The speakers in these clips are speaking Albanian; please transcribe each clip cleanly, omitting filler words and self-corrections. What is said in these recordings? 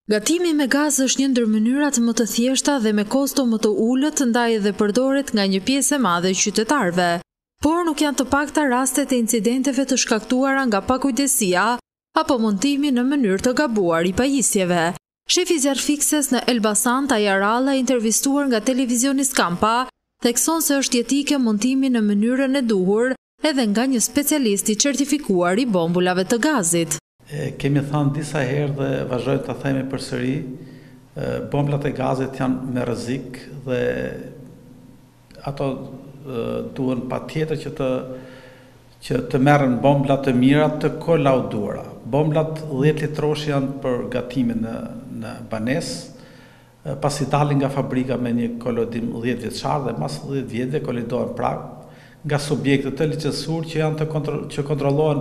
Gatimi me gaz është një ndër mënyrat më të thjeshta dhe me kosto më të ulët ndaj dhe përdoret nga një pjesë e madhe e qytetarëve. Por nuk janë të pakta rastet e incidenteve të shkaktuara nga pakujdesia apo montimi në mënyrë të gabuar i pajisjeve. Shefi zjarrfikses në Elbasan, Taja Ralla, intervistuar nga televizioni Skampa, thekson se është jetike montimi në mënyrën e duhur edhe nga një specialist i certifikuar i bombulave të gazit. Kemi thënë disa herë dhe vazhdojmë të themi përsëri, bombulat e gazit janë me rrezik dhe ato duhen patjetër që të merren bombula të mira të kolauduara. Bombulat 10 litrosh janë për gatimin në banesë, pasi dalin nga fabrika me një kolaudim 10 vjeçar dhe mas 10 vjetëve kolaudohen prap nga subjekte të licencur që janë që kontrollohen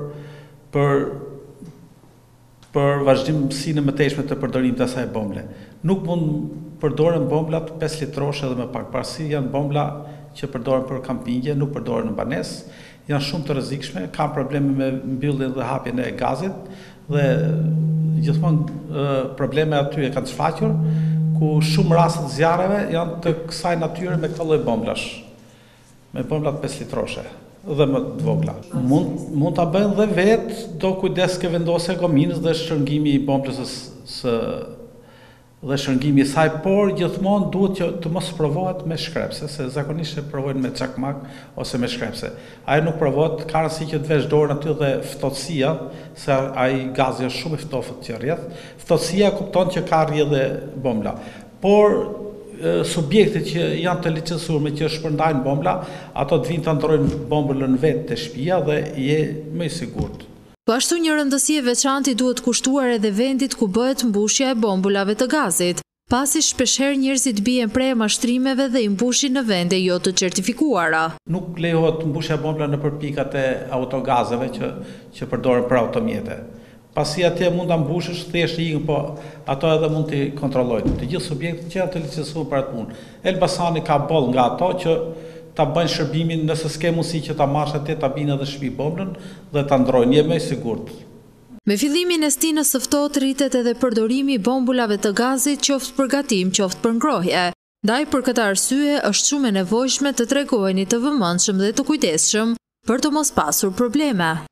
për vazhdimsinë e mëtejshme të përdorimit të asaj bombule. Nuk mund përdoren bombulat 5 litrosh edhe më pak. Parësi janë bombula që përdoren për kampingje, nuk përdoren në banesë, janë shumë të rrezikshme, kanë probleme me mbylljen dhe hapjen e gazit dhe gjithmonë probleme aty e kanë shfaqur, ku shumë raste të zjarreve janë të kësaj natyre me këtë lloj bombulash, me bombulat 5 litroshe dhe më të vogla. Mund ta bëjnë dhe vetë, do kujdes ke vendosja e gominës dhe shërngimi i bombulës dhe shërngimi i saj, por gjithmonë duhet që të mos provohet me shkrepse, se zakonisht e provojnë me çakmak ose me shkrepse. Ai nuk provohet, ka rëndësi që të vesh dorën aty dhe ftohtësia, se ai gazi është shumë i ftofët që rrjedh. Ftohtësia kupton që ka rrjedhë bombula. Por subjektet që janë të licencuar me që shpërndajnë bombula, ato të vinë të ndrojnë bombulën vetë të shtëpia dhe je më i sigurt. Po ashtu një rëndësi e veçantë duhet kushtuar edhe vendit ku bëhet mbushja e bombulave të gazit, pasi shpeshherë njerëzit bien prej mashtrimeve dhe i mbushin në vende jo të certifikuara. Nuk lejohet mbushja e bombulave nëpër pikat e autogazeve që përdoren për automjete. Pasi atje mund ta mbushësh thjesht ikën, po ato edhe mund t'i kontrollojnë. Të gjithë subjektet që janë të licencuar për atë punë. Elbasani ka boll nga ato që ta bëjnë shërbimin, nëse s'ke mundësi që ta marrësh atje, ta binë edhe shtëpi bomblën dhe ta ndrojnë, je më i sigurt. Me fillimin e stinës së ftohtë rritet edhe përdorimi i bombulave të gazit, qoftë për gatim, qoftë për ngrohje. Ndaj për këtë arsye është shumë e nevojshme të tregoheni të vëmendshëm dhe të kujdesshëm për të mos pasur probleme.